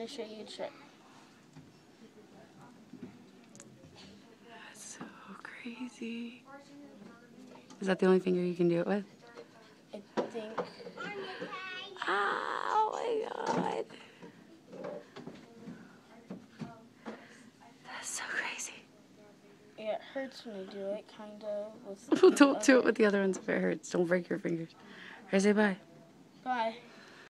to show you a trick. That's so crazy. Is that the only finger you can do it with? I think. Oh my god. That's so crazy. Yeah, it hurts when you do it, kind of. Well, don't do it with the other ones if it hurts. Don't break your fingers. Or say bye. Bye.